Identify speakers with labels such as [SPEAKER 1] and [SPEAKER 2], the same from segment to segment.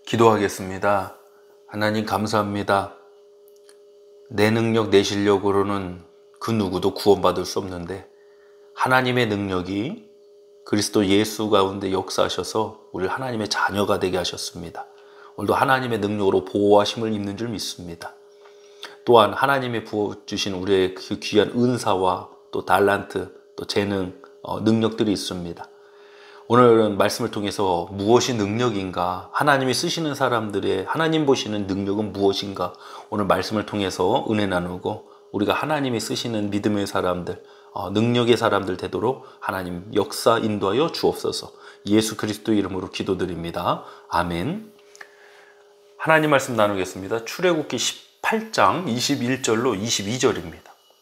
[SPEAKER 1] 기도하겠습니다. 하나님 감사합니다. 내 능력, 내 실력으로는 그 누구도 구원받을 수 없는데 하나님의 능력이 그리스도 예수 가운데 역사하셔서 우리를 하나님의 자녀가 되게 하셨습니다. 오늘도 하나님의 능력으로 보호하심을 입는 줄 믿습니다. 또한 하나님이 부어주신 우리의 그 귀한 은사와 또 달란트, 또 재능, 능력들이 있습니다. 오늘은 말씀을 통해서 무엇이 능력인가, 하나님이 쓰시는 사람들의 하나님 보시는 능력은 무엇인가, 오늘 말씀을 통해서 은혜 나누고 우리가 하나님이 쓰시는 믿음의 사람들, 능력의 사람들 되도록 하나님 역사 인도하여 주옵소서. 예수 그리스도 이름으로 기도드립니다. 아멘. 하나님 말씀 나누겠습니다. 출애굽기 18장 21절로 22절입니다.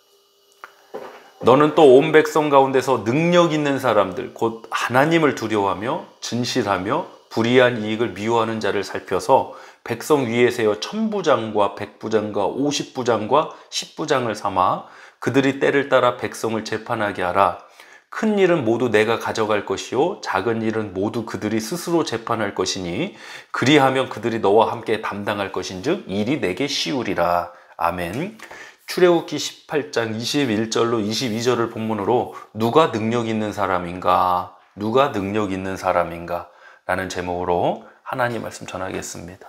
[SPEAKER 1] 너는 또 온 백성 가운데서 능력 있는 사람들 곧 하나님을 두려워하며 진실하며 불의한 이익을 미워하는 자를 살펴서 백성 위에 세워 천부장과 백부장과 50부장과 10부장을 삼아 그들이 때를 따라 백성을 재판하게 하라. 큰 일은 모두 내가 가져갈 것이요 작은 일은 모두 그들이 스스로 재판할 것이니 그리하면 그들이 너와 함께 담당할 것인즉 일이 내게 쉬우리라. 아멘. 출애굽기 18장 21절로 22절을 본문으로 누가 능력 있는 사람인가? 누가 능력 있는 사람인가? 라는 제목으로 하나님 말씀 전하겠습니다.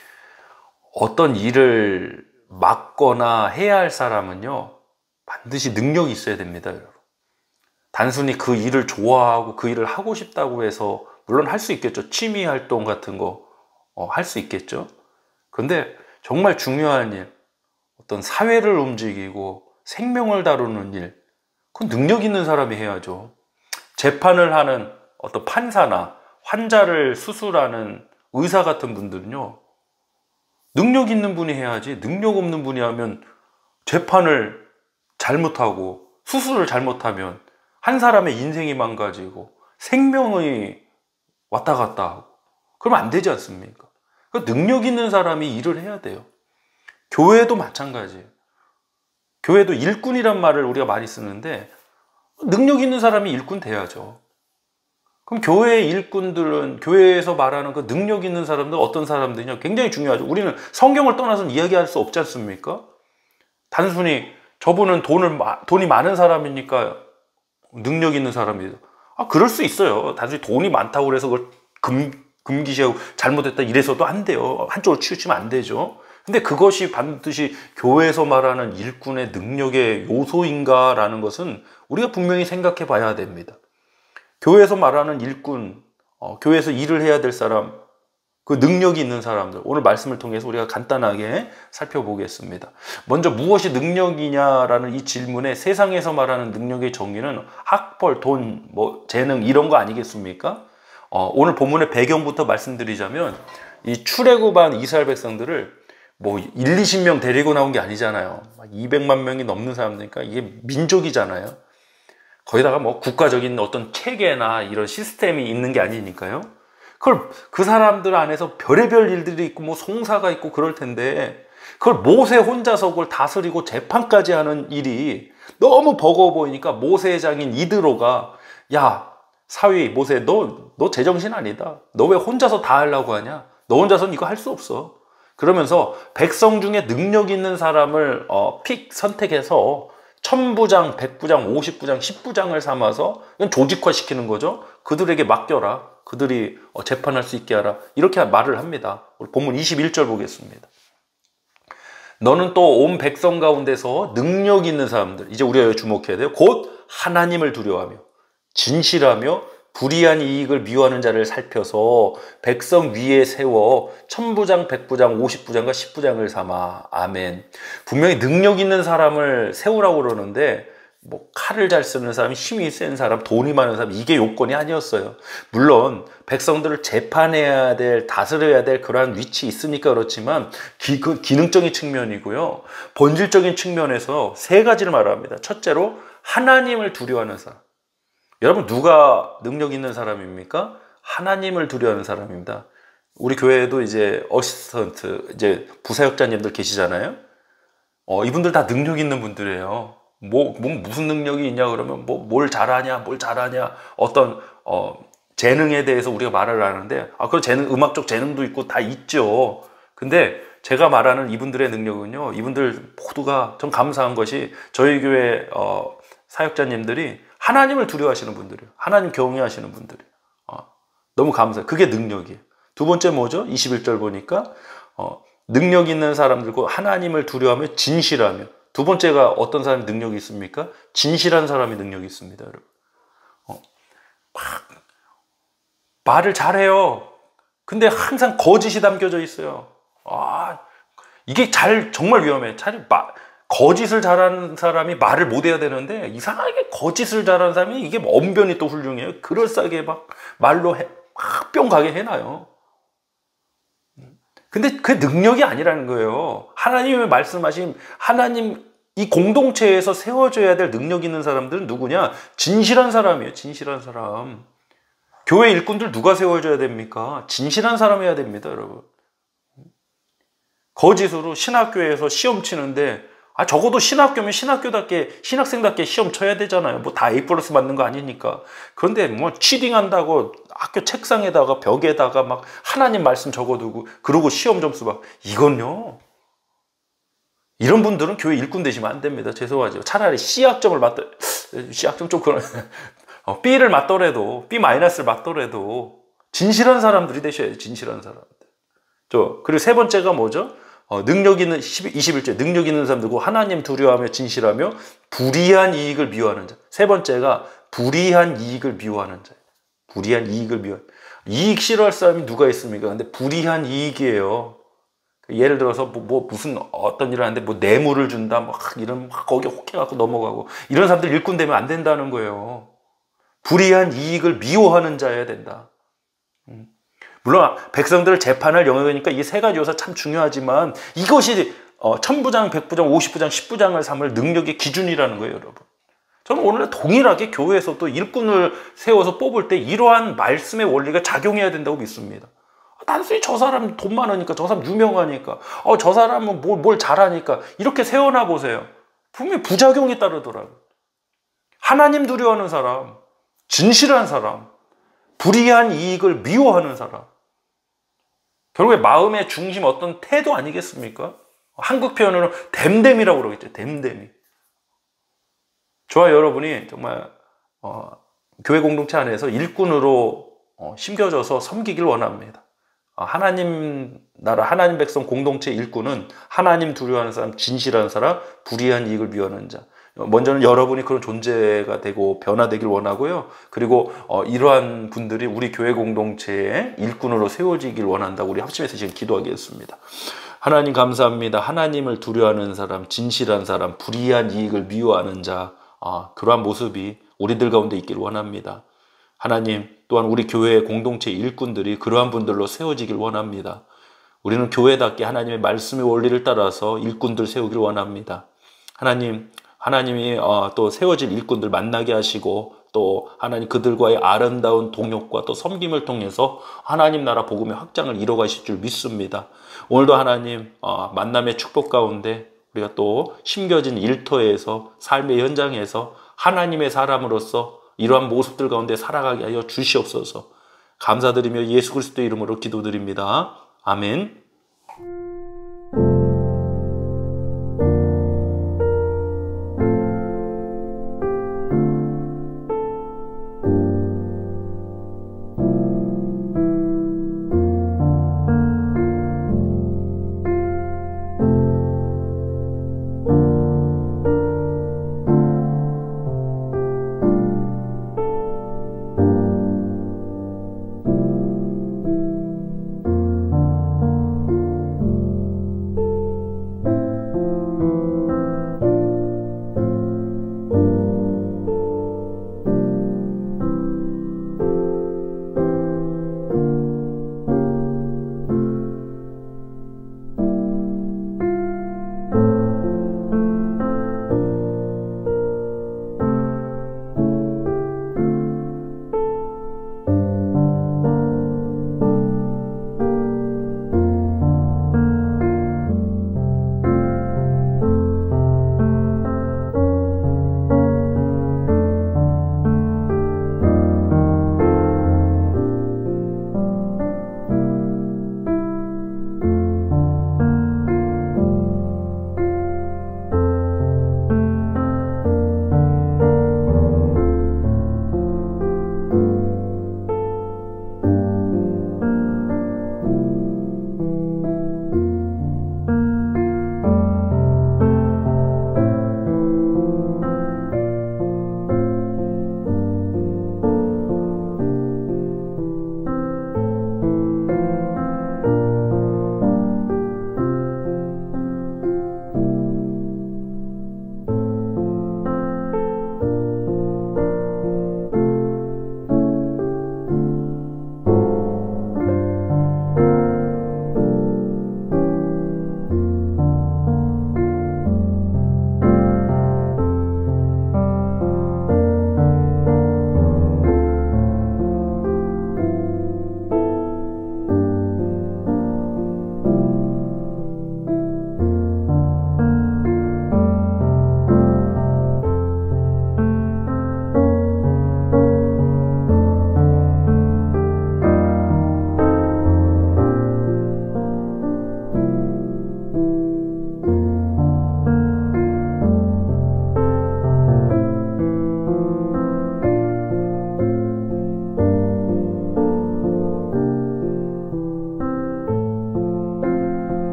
[SPEAKER 1] 어떤 일을 맡거나 해야 할 사람은요, 반드시 능력이 있어야 됩니다, 여러분. 단순히 그 일을 좋아하고 그 일을 하고 싶다고 해서, 물론 할 수 있겠죠. 취미 활동 같은 거 할 수 있겠죠. 그런데 정말 중요한 일, 어떤 사회를 움직이고 생명을 다루는 일, 그건 능력 있는 사람이 해야죠. 재판을 하는 어떤 판사나 환자를 수술하는 의사 같은 분들은요, 능력 있는 분이 해야지, 능력 없는 분이 하면 재판을 잘못하고 수술을 잘못하면 한 사람의 인생이 망가지고 생명이 왔다 갔다 하고 그러면 안 되지 않습니까? 그러니까 능력 있는 사람이 일을 해야 돼요. 교회도 마찬가지예요. 교회도 일꾼이란 말을 우리가 많이 쓰는데 능력 있는 사람이 일꾼 돼야죠. 그럼 교회의 일꾼들은, 교회에서 말하는 그 능력 있는 사람들 어떤 사람들이냐, 굉장히 중요하죠. 우리는 성경을 떠나서는 이야기할 수 없지 않습니까? 단순히 저분은 돈이 많은 사람이니까 능력 있는 사람이죠. 그럴 수 있어요. 단순히 돈이 많다고 해서 그걸 금기시하고 잘못했다 이래서도 안 돼요. 한쪽으로 치우치면 안 되죠. 근데 그것이 반드시 교회에서 말하는 일꾼의 능력의 요소인가라는 것은 우리가 분명히 생각해 봐야 됩니다. 교회에서 말하는 일꾼, 교회에서 일을 해야 될 사람, 그 능력이 있는 사람들, 오늘 말씀을 통해서 우리가 간단하게 살펴보겠습니다. 먼저 무엇이 능력이냐라는 이 질문에 세상에서 말하는 능력의 정의는 학벌, 돈, 재능 이런 거 아니겠습니까? 오늘 본문의 배경부터 말씀드리자면 이 출애굽한 이스라엘 백성들을 1, 20명 데리고 나온 게 아니잖아요. 200만 명이 넘는 사람들이니까 이게 민족이잖아요. 거기다가 국가적인 어떤 체계나 이런 시스템이 있는 게 아니니까요. 그걸 그 사람들 안에서 별의별 일들이 있고 송사가 있고 그럴 텐데 그걸 모세 혼자서 그걸 다스리고 재판까지 하는 일이 너무 버거워 보이니까 모세의 장인 이드로가 야 사위 모세 너 제정신 아니다. 너 왜 혼자서 다 하려고 하냐? 너 혼자서는 이거 할 수 없어. 그러면서 백성 중에 능력 있는 사람을 선택해서 천부장, 백부장, 50부장, 10부장을 삼아서 이건 조직화시키는 거죠. 그들에게 맡겨라. 그들이 재판할 수 있게 하라. 이렇게 말을 합니다. 우리 본문 21절 보겠습니다. 너는 또 온 백성 가운데서 능력 있는 사람들, 이제 우리가 주목해야 돼요. 곧 하나님을 두려워하며 진실하며 불의한 이익을 미워하는 자를 살펴서 백성 위에 세워 천부장, 백부장, 50부장과 10부장을 삼아. 아멘. 분명히 능력 있는 사람을 세우라고 그러는데 칼을 잘 쓰는 사람, 힘이 센 사람, 돈이 많은 사람 이게 요건이 아니었어요. 물론 백성들을 재판해야 될, 다스려야 될 그러한 위치 있으니까 그렇지만 기능적인 측면이고요. 본질적인 측면에서 세 가지를 말합니다. 첫째로 하나님을 두려워하는 사람. 여러분 누가 능력 있는 사람입니까? 하나님을 두려워하는 사람입니다. 우리 교회에도 이제 어시스턴트, 이제 부사역자님들 계시잖아요. 이분들 다 능력 있는 분들이에요. 무슨 능력이 있냐 그러면 뭘 잘하냐, 어떤 재능에 대해서 우리가 말을 하는데, 그런 재능, 음악적 재능도 있고 다 있죠. 근데 제가 말하는 이분들의 능력은요, 이분들 모두가 전 감사한 것이 저희 교회 사역자님들이 하나님을 두려워하시는 분들이에요. 하나님 경외하시는 분들이에요. 너무 감사해요. 그게 능력이에요. 두 번째 뭐죠? 21절 보니까 능력 있는 사람들과 하나님을 두려워하며 진실하며. 두 번째가 어떤 사람이 능력이 있습니까? 진실한 사람이 능력이 있습니다, 여러분. 말을 잘해요. 근데 항상 거짓이 담겨져 있어요. 이게 정말 위험해. 거짓을 잘하는 사람이 말을 못해야 되는데, 이상하게 거짓을 잘하는 사람이 이게 언변이 또 훌륭해요. 그럴싸하게 막 말로 뿅 가게 해놔요. 근데 그 능력이 아니라는 거예요. 하나님의 말씀하신 하나님 이 공동체에서 세워줘야 될 능력 있는 사람들은 누구냐? 진실한 사람이에요. 진실한 사람. 교회 일꾼들 누가 세워줘야 됩니까? 진실한 사람 해야 됩니다, 여러분. 거짓으로 신학교에서 시험 치는데, 적어도 신학교면 신학교답게, 신학생답게 시험 쳐야 되잖아요. 뭐 다 A+ 맞는 거 아니니까. 그런데 뭐 치딩한다고 학교 책상에다가 벽에다가 막 하나님 말씀 적어두고, 그러고 시험 점수 막, 이건요. 이런 분들은 교회 일꾼 되시면 안 됩니다. 죄송하죠. 차라리 C학점을 C학점 좀 그런, B를 맞더라도, B- 를 맞더라도, 진실한 사람들이 되셔야 돼요. 진실한 사람들. 그리고 세 번째가 뭐죠? 능력 있는, 21절, 능력 있는 사람들고 하나님 두려워하며 진실하며 불의한 이익을 미워하는 자. 세 번째가 불의한 이익을 미워하는 자예요. 불의한 이익을 미워하는 자. 이익 싫어할 사람이 누가 있습니까? 근데 불의한 이익이에요. 예를 들어서 무슨 어떤 일을 하는데 뇌물을 준다, 이런 거기에 혹해갖고 넘어가고, 이런 사람들 일꾼 되면 안 된다는 거예요. 불의한 이익을 미워하는 자여야 된다. 물론 백성들을 재판할 영역이니까 이 세 가지 요소 참 중요하지만, 이것이 천부장, 백부장, 50부장, 10부장을 삼을 능력의 기준이라는 거예요, 여러분. 저는 오늘 동일하게 교회에서도 일꾼을 세워서 뽑을 때 이러한 말씀의 원리가 작용해야 된다고 믿습니다. 단순히 저 사람 돈 많으니까, 저 사람 유명하니까, 저 사람은 뭘 잘하니까 이렇게 세워놔 보세요. 분명히 부작용이 따르더라고요. 하나님 두려워하는 사람, 진실한 사람, 불의한 이익을 미워하는 사람, 결국에 마음의 중심 어떤 태도 아니겠습니까? 한국 표현으로 댐댐이라고 그러겠죠. 댐댐이. 저와 여러분이 정말 교회 공동체 안에서 일꾼으로 심겨져서 섬기길 원합니다. 하나님 나라, 하나님 백성 공동체 일꾼은 하나님 두려워하는 사람, 진실한 사람, 불의한 이익을 미워하는 자. 먼저는 여러분이 그런 존재가 되고 변화되길 원하고요. 그리고 이러한 분들이 우리 교회 공동체의 일꾼으로 세워지길 원한다고 우리 합심해서 지금 기도하겠습니다. 하나님 감사합니다. 하나님을 두려워하는 사람, 진실한 사람, 불의한 이익을 미워하는 자, 그러한 모습이 우리들 가운데 있기를 원합니다. 하나님, 또한 우리 교회의 공동체 일꾼들이 그러한 분들로 세워지길 원합니다. 우리는 교회답게 하나님의 말씀의 원리를 따라서 일꾼들 세우길 원합니다. 하나님이 또 세워질 일꾼들 만나게 하시고, 또 하나님 그들과의 아름다운 동역과 또 섬김을 통해서 하나님 나라 복음의 확장을 이뤄가실 줄 믿습니다. 오늘도 하나님 만남의 축복 가운데 우리가 또 심겨진 일터에서, 삶의 현장에서 하나님의 사람으로서 이러한 모습들 가운데 살아가게 하여 주시옵소서. 감사드리며 예수 그리스도의 이름으로 기도드립니다. 아멘.